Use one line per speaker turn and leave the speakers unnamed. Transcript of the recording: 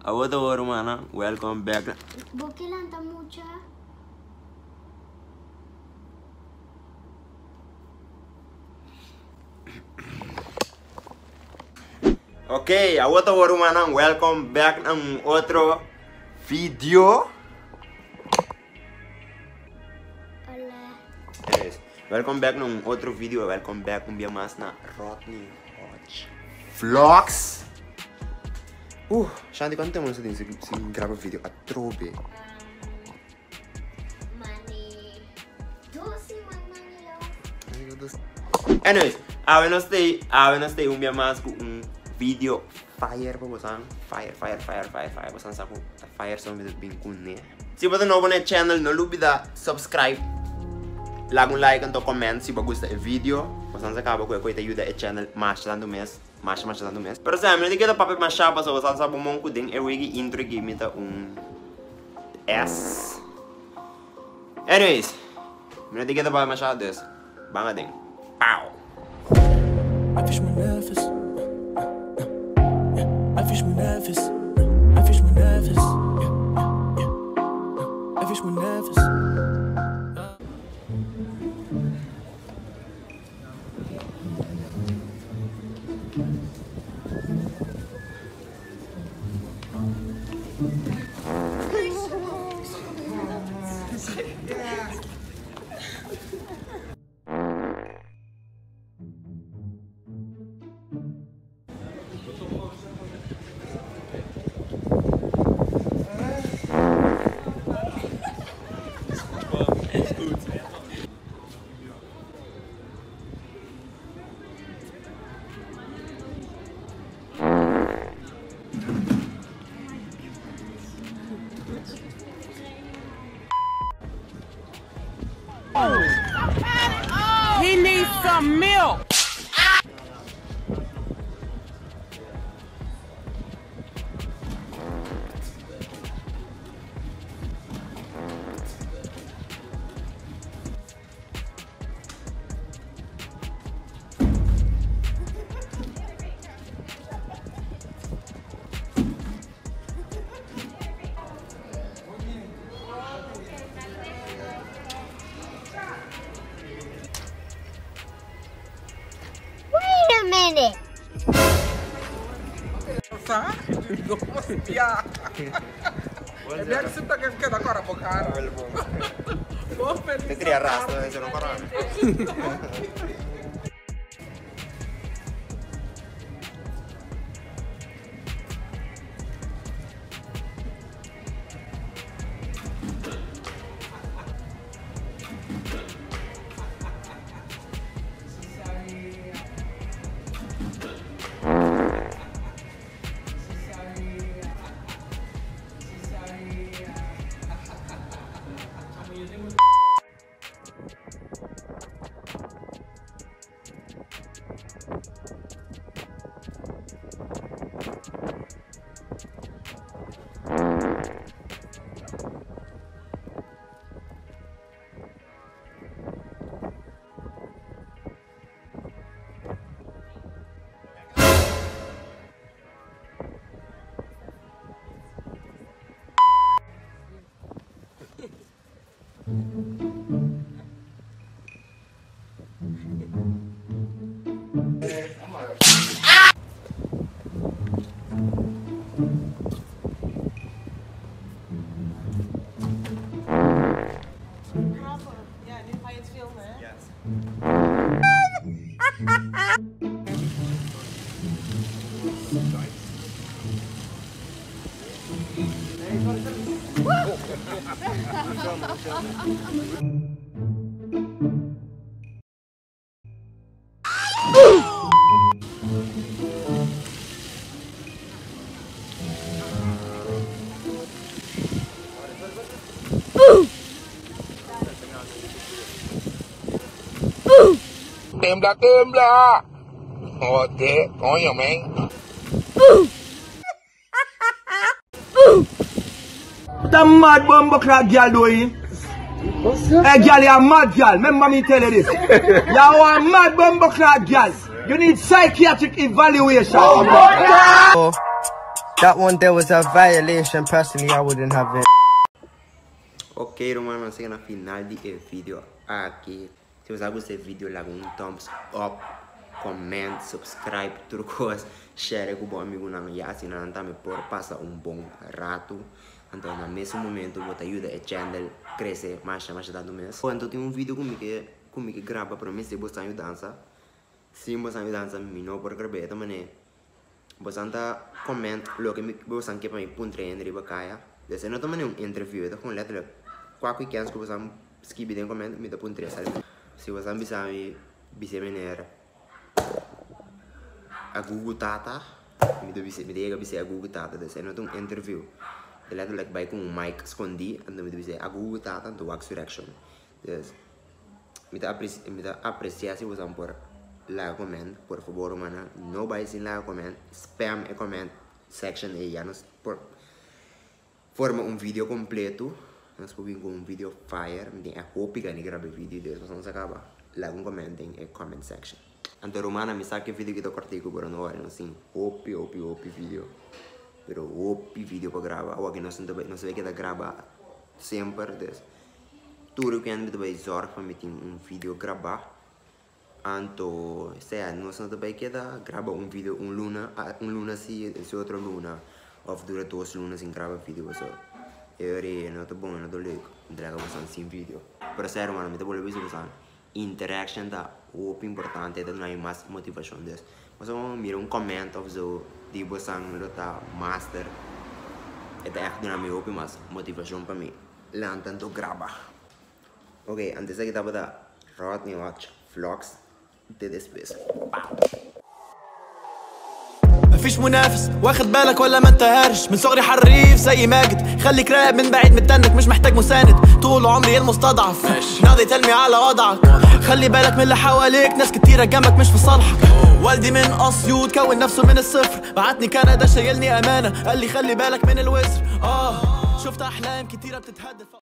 Awado Romana, welcome back.
Bukilanta mucha.
Okay, awado Romana, welcome back ng otro video.
Hola.
Anyways, welcome back ng otro video. Welcome back un día más na Rodney Hodge Vlogs. Shanti, quanto tempo non si grava video a trobe?
Mani. Dosi manilo.
Anyways, awen stay un día más con un video fire po bosan. Fire. Bosan sa ko fire som video bin kunne. Se você não é channel, não olvida subscribe. Lag like and comment se você gosta do vídeo. Bosan sa acaba ko te ajuda o channel mais tanto mês. Mais tanto mês. Por exemplo, eu quero papel mais chapa so bosan sa bumong ko ding ewigi intro game ta S. Anyways, eu quero papel mais chapa des. Banga ding. Pow.
I fish my nervous. I fish my nervous. I fish my nervous. I fish my nervous.
He needs some milk.
Wait a minute.
Sa? Ya. Biar kita kita agora bocar.
Te queria rastro, se non parla.
Tembla. Oke, coño, men.
That mad bumbo clad girl doing? Hey girl, you're a mad girl. Remember me tell you this. You're a mad bumbo clad girl. You need psychiatric evaluation. Oh my God.
That one there was a violation. Personally, I wouldn't have it.
Ok, romano, sei na final di video aqui. Se você gostou do vídeo, dá um thumbs up, comment, subscribe, tudo coisa, share com o bom amigo não e assim não também por passar bom rato. Então, no mesmo momento, você ajuda a channel crescer mais dando mês. Então, tem vídeo comigo que grava para mim se você dança. Se você dança, me não por gravar também. Você anda comment, lo que você quer para mim puntre em riba caia. Desse não também interview, então com letra qualquer que que você escreve em comment, me dá puntre sabe. Se você bisa me menera a Google Tata, me diga bisa a Google Tata, desse não interview. Ele é like com um mic escondi, então me dizer a Google Tata do Wax Direction. Yes. Me dá apreciar se você por lá comment, por favor, mana, não vai sem lá comment, spam e comment section e já nos por forma vídeo completo, nós podemos com vídeo fire, me tem a hope que nem grave vídeo, depois nós acaba lá com comenting e comment section. Então, romana, me sabe que vídeo que eu cortei com o não era assim, hope vídeo. Pero hopi video para gravar, ou aqui não se vê que dá grava sempre, des. Tudo que anda vai zorg para meter vídeo gravar. Então, se não se vê que dá grava vídeo luna se outra luna, ou dura 2 lunas em grava vídeo só. Não tá bom, não tô legal, entrega você sem vídeo. Para ser humano, me tá bom ver você. Interaction da hopi importante, da não é mais motivação des. Mas vamos mirar comment of zo di bosang lota master. Ito echt na may hopi mas motivasyon pa mi. Lang tanto graba. Okay, antes na kita ba da rot ni watch vlogs de después.
مفيش منافس واخد بالك ولا ما انت هارش من صغري حريف زي ماجد خليك راقب من بعيد متنك مش محتاج مساند طول عمري المستضعف ناضي تلمي على وضعك خلي بالك من اللي حواليك ناس كتيرة جنبك مش في صالحك والدي من اسيوط كون نفسه من الصفر بعتني كندا شايلني امانة قال لي خلي بالك من الوزر شفت احلام كتيرة بتتهدف